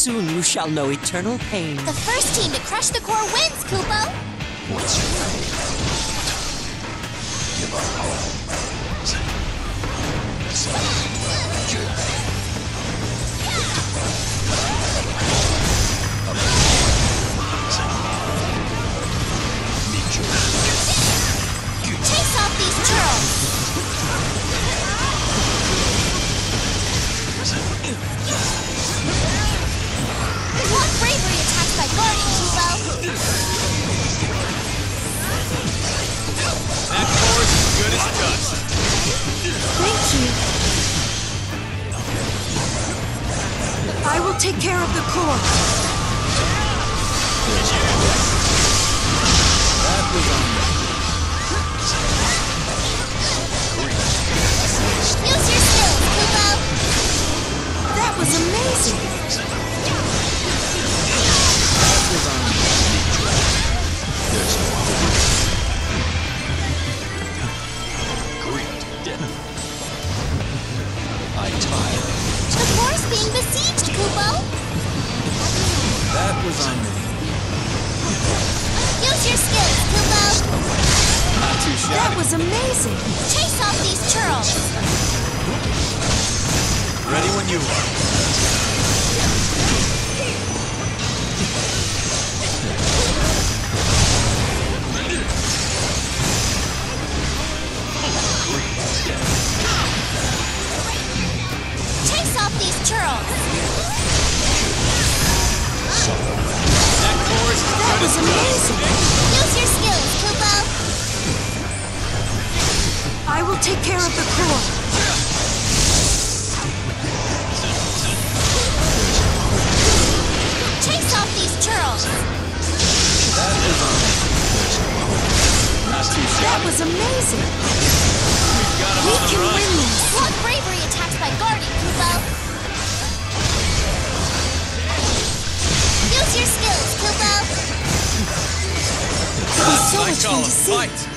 Soon you shall know eternal pain. The first team to crush the core wins, Kupo! What's your name? Give up all. Chase off these churls! Block bravery attacks by guarding, Kupo! That core is as good as dust. Thank you. I will take care of the core. That was on me. Use your skills, Kupo! That was amazing. That was on me. There's no hope. Great death. I tire. The core's being besieged, Kupo! That was on me. Use your skills, Kupo! Not too shabby. That was amazing. Chase off these churls! Ready when you are. Chase off these churls! That core is as That good was as dust. amazing. Use your skills, Kupo! I will take care of the core. Chase off these churls! That was on me. Not too That shabby. was amazing. We've got him We on the can run. win this. Block bravery attacks by guarding, Kupo! Use your skills, Kupo! There's so I much call fun to him see. fight.